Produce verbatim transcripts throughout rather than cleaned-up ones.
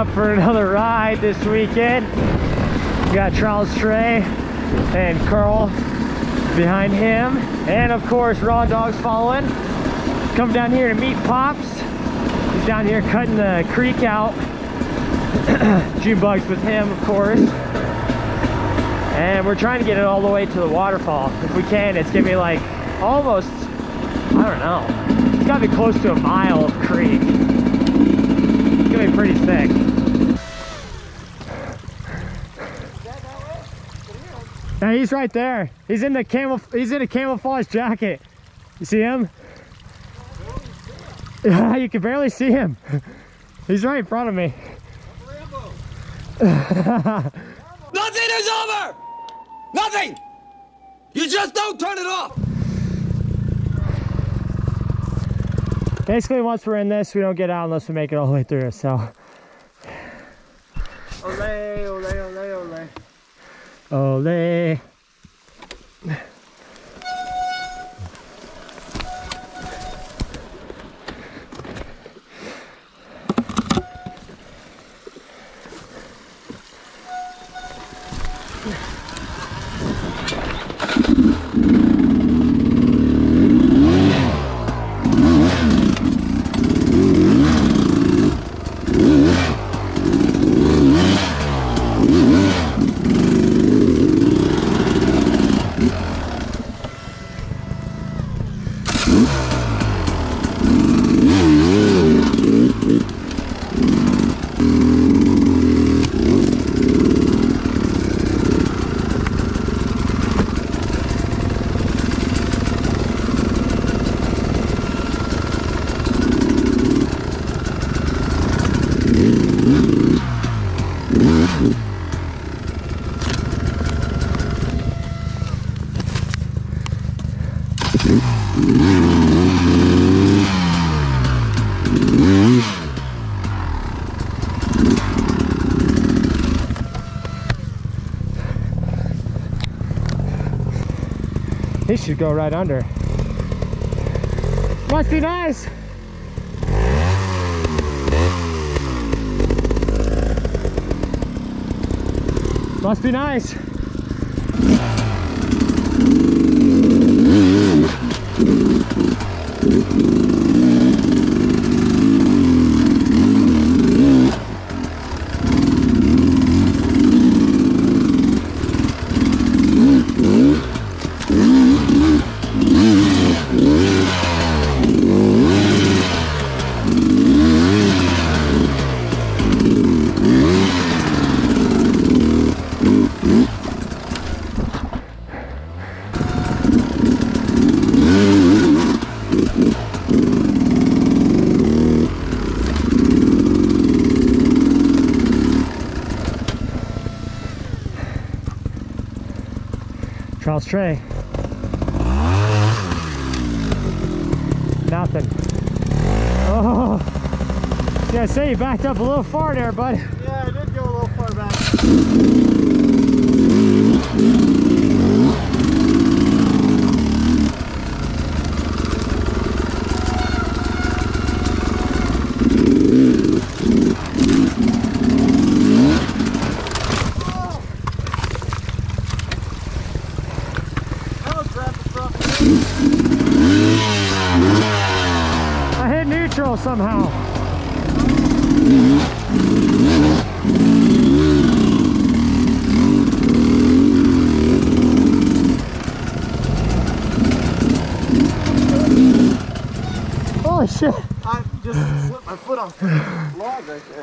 for another ride this weekend. We got Charles Trey and Carl behind him, and of course Raw Dog's following. Come down here to meet Pops. He's down here cutting the creek out. June bugs with him, of course. And we're trying to get it all the way to the waterfall. If we can, it's gonna be like almost, I don't know, it's gotta be close to a mile of creek. It's gonna be pretty thick. Yeah, he's right there. He's in the camel. He's in a camouflage jacket. You see him? Yeah, you can barely see him. He's right in front of me. Nothing is over! Nothing! You just don't turn it off! Basically, once we're in this, we don't get out unless we make it all the way through, so. Ole, ole, ole, ole. Ole. He should go right under. Must be nice. Must be nice. Charles Trey. Nothing. Oh, yeah, I say you backed up a little far there, bud. Yeah, I did go a little far back. I hit neutral somehow. Holy shit. I just slipped my foot off the log right there.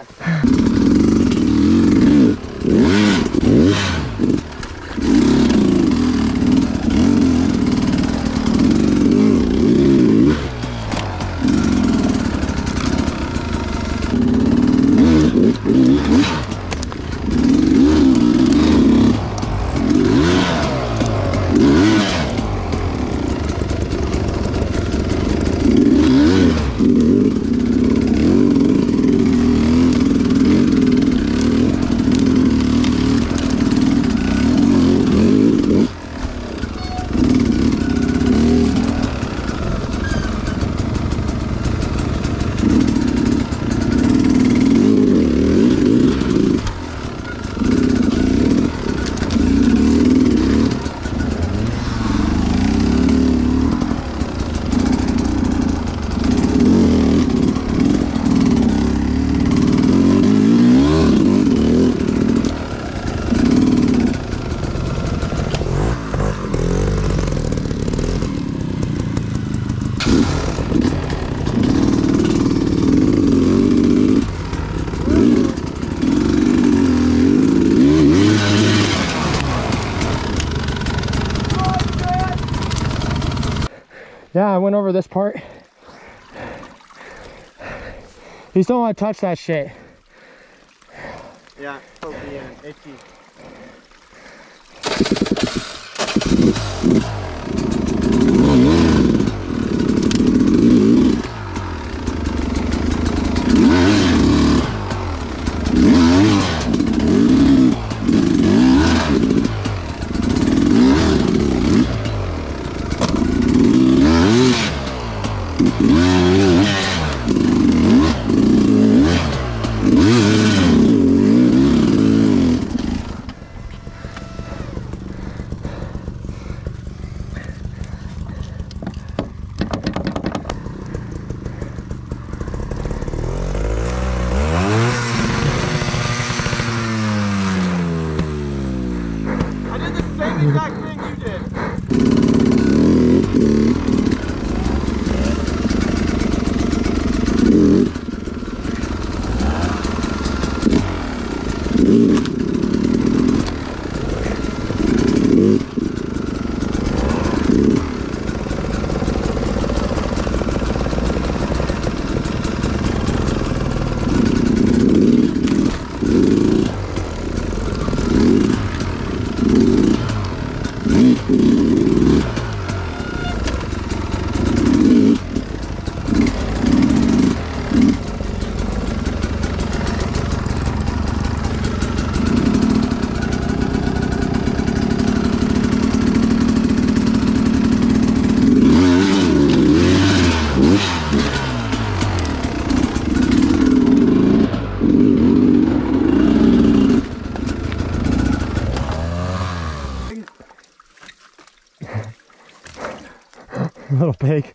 Yeah, I went over this part. You still don't want to touch that shit. Yeah, pokey and itchy. Exact thing you did. Little pig.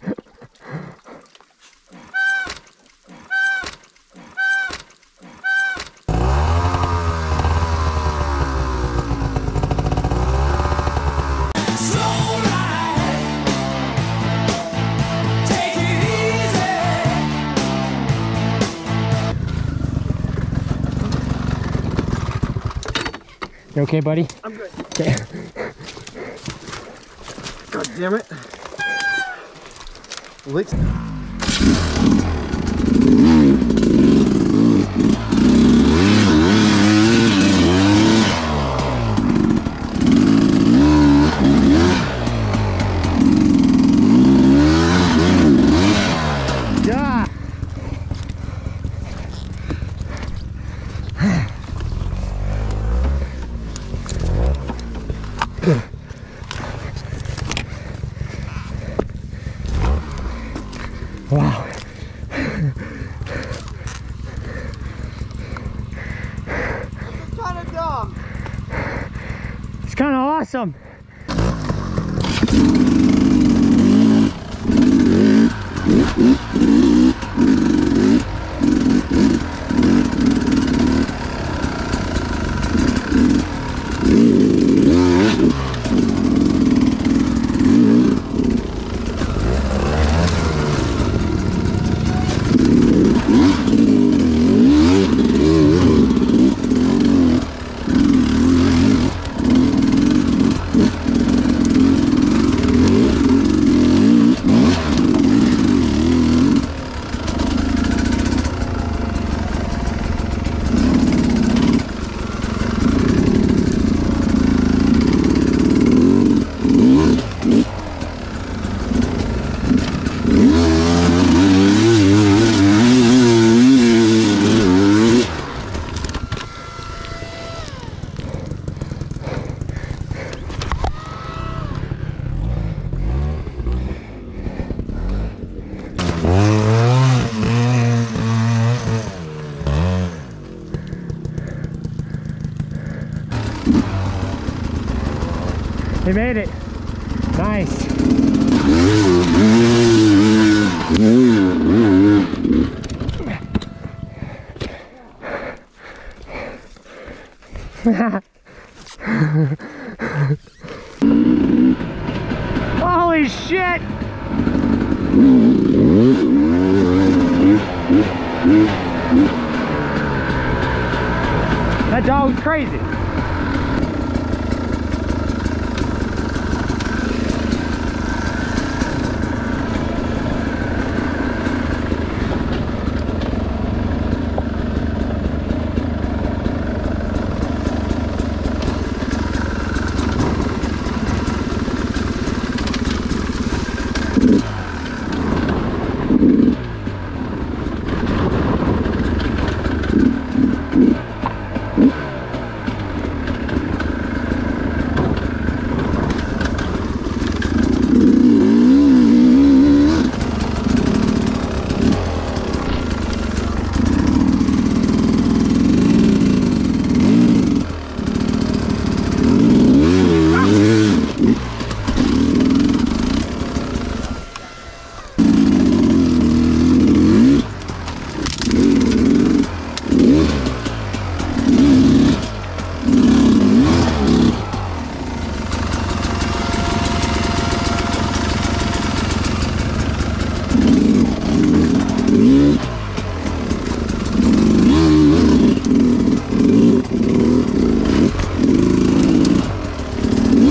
You okay, buddy? I'm good. Okay. God damn it. Licks. Yeah. Wow. This is kind of dumb. It's kind of awesome. They made it. Nice. Holy shit! That dog's crazy.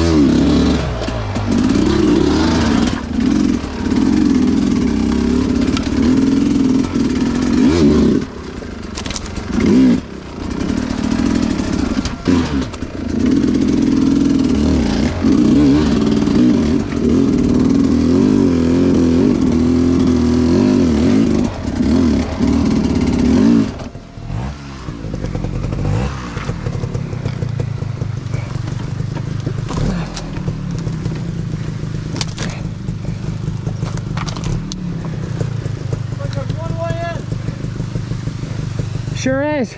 Sure is.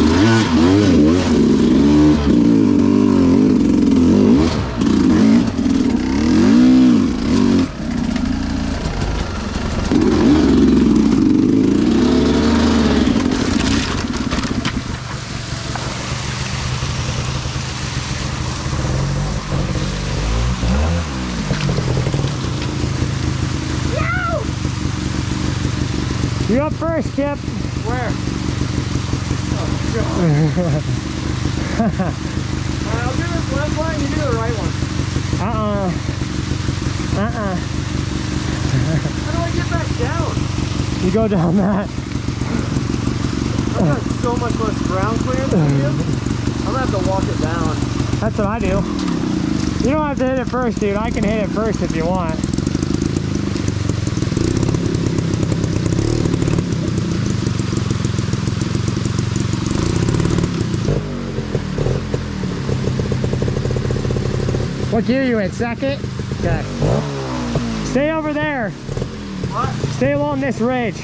You up first, Kip. Where? Alright, I'll do this left one, you do the right one. Uh-uh. Uh-uh. How do I get back down? You go down that. I've got so much less ground clearance than you. I'm gonna have to walk it down. That's what I do. You don't have to hit it first, dude. I can hit it first if you want. What gear you in? Second? Okay. Stay over there. What? Stay along this ridge.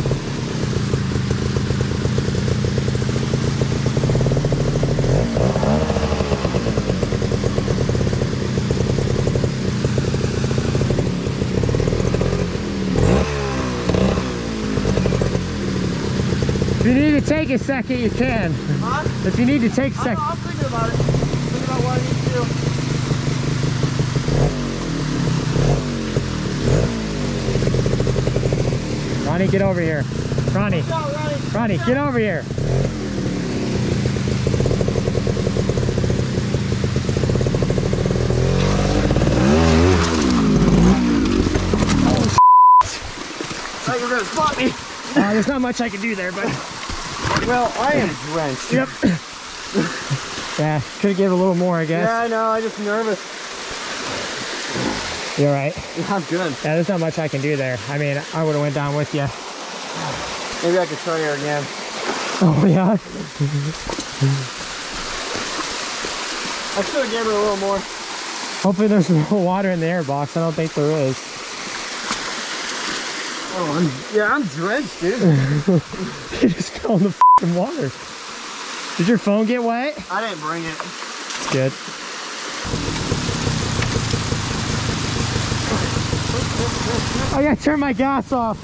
If you need to take a second, you can. Huh? If you need to take a I second. know, I'm thinking about it. I'm thinking about what I need to do. Ronnie, get over here. Ronnie, Watch out, Ronnie. Ronnie, get over here. Thought you were gonna spot me. Uh, there's not much I can do there, but Well, I am drenched. yep. Yeah, could have given a little more, I guess. Yeah, I know. I'm just nervous. You're right. Yeah, I'm good. Yeah, there's not much I can do there. I mean, I would have went down with you. Maybe I could try her again. Oh yeah. I should have gave her a little more. Hopefully there's no water in the air box. I don't think there is. Oh, I'm, yeah, I'm drenched, dude. You just fell in the f***ing water. Did your phone get wet? I didn't bring it. It's good. I gotta turn my gas off.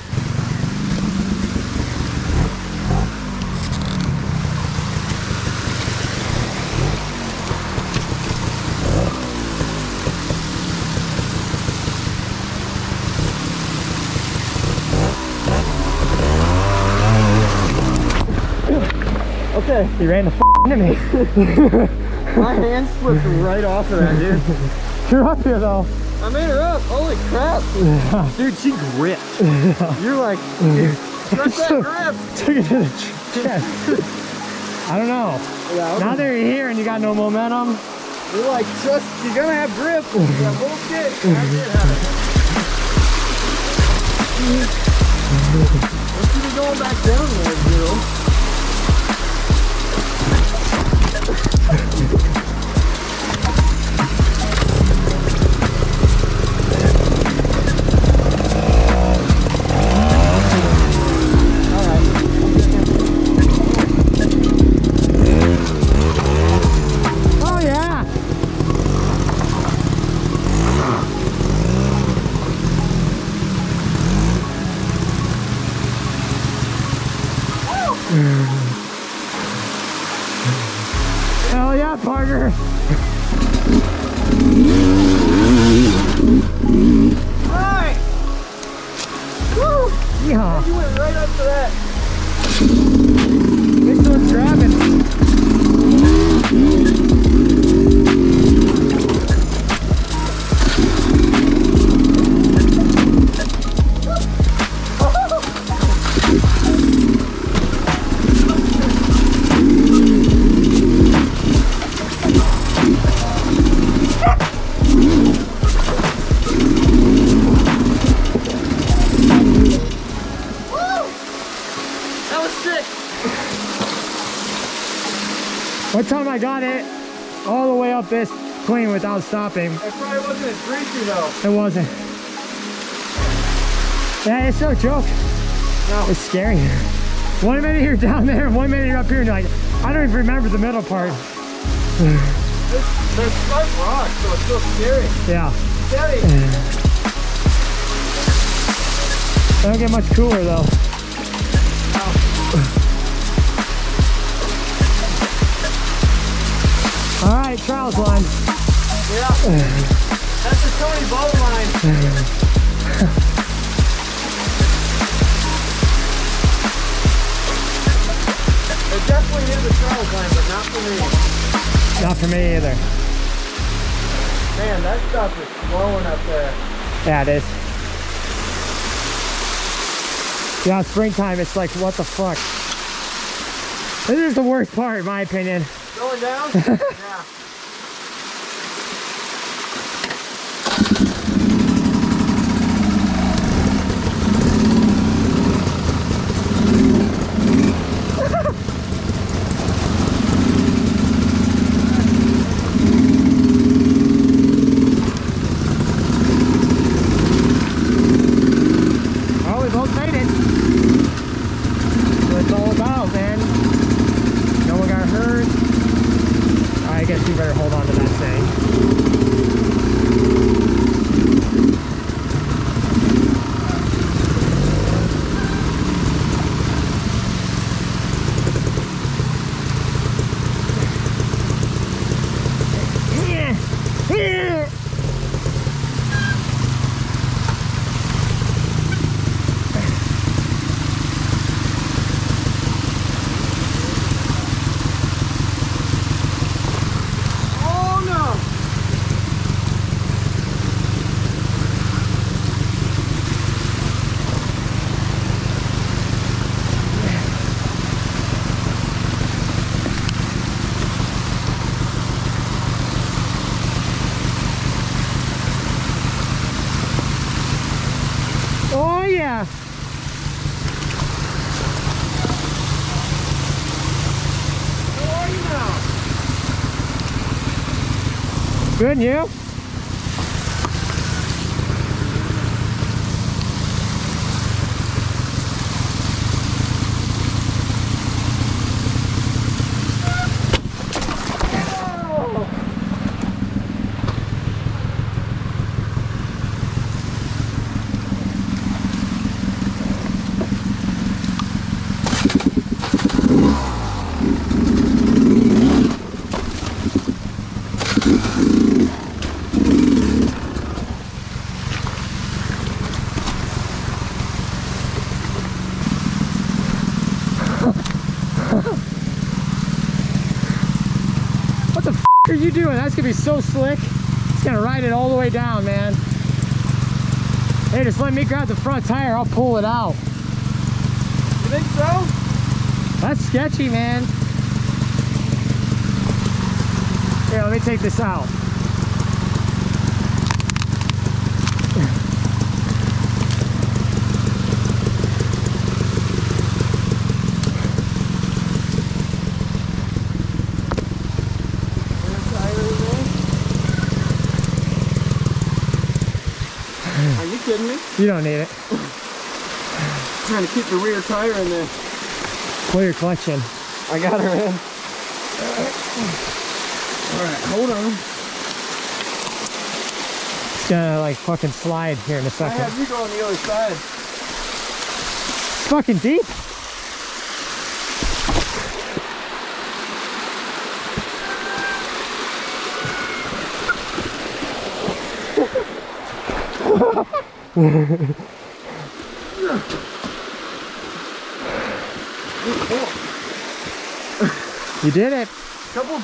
Okay. You ran the f into me. My hand slipped right off of that, dude. You're up here though. I made her up. Holy crap. Yeah. Dude, she gripped. You're like, stretch that grip. Took it to the chest. I don't know. Yeah, Now that you're here and you got no momentum. you're like, just, you're gonna have grip. Yeah, bullshit. I did have it. Let's keep it going back down there, Bill. Hell yeah, partner. I got it all the way up this clean without stopping. It probably wasn't as greasy though. It wasn't. Yeah, it's no joke. No. It's scary. One minute you're down there, and one minute you're up here, and you're like, I don't even remember the middle part. This, there's sharp rocks, so it's so scary. Yeah. Steady. Don't get much cooler though. All right, trials line. Yeah. That's the Tony Bow line. It definitely is a trials line, but not for me. Not for me either. Man, that stuff is flowing up there. Yeah, it is. Yeah, springtime, it's like, what the fuck? This is the worst part, in my opinion. Going down? Yeah. Oh, we both made it. That's what it's all about, man. No one got hurt. I guess you better hold on to that thing. Oh yeah. How are you now? Good, and you? What the f are you doing? That's gonna be so slick. It's gonna ride it all the way down, man. Hey, just let me grab the front tire. I'll pull it out. You think so? That's sketchy, man. Here, let me take this out. Are you kidding me? You don't need it. Trying to keep the rear tire in there. Pull your collection. I got her in. Alright, hold on. It's gonna like fucking slide here in a I second. have you go on the other side. It's fucking deep. You did it. Couple.